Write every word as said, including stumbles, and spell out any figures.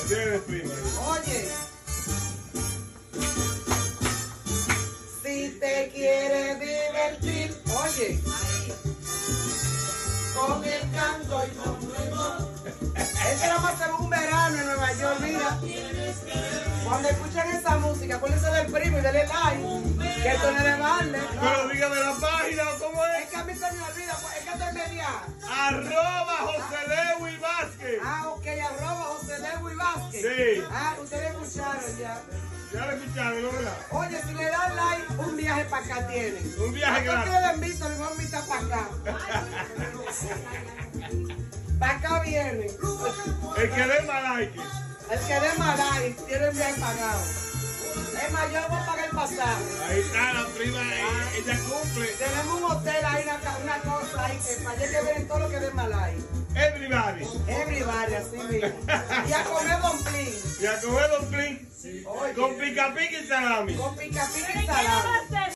Tiene prima. Oye, si te quieres divertir, oye, con el canto y con eso era más un verano en Nueva York, mira. Cuando escuchan esa música, acuérdense del primo y denle like, que esto no es de darle. No. Pero dígame la página, ¿cómo es? Es que a mí se me olvida, pues, es que te media. Arroba José Lewis Vázquez. Ah, ok, arroba José Lewis Vázquez. Sí. Ah, ustedes escucharon ya. Ya lo escucharon, ¿no, verdad? Oye, si le dan like, un viaje para acá tienen. Un viaje gratis. gratis. No le invito, le voy a invitar para acá. Para acá vienen. El que dé más like. El que dé más like tiene el viaje pagado. Es más, yo le voy a pagar el pasaje. Ahí está la prima, ella, ella cumple. Tenemos un hotel ahí, una, una cosa ahí, que para allá que ven todo lo que dé más like. Everybody. Everybody, así mismo. Y a comer domplín. Y a comer los plin. Oye. Con pica pica y salami. Con pica pica y salami.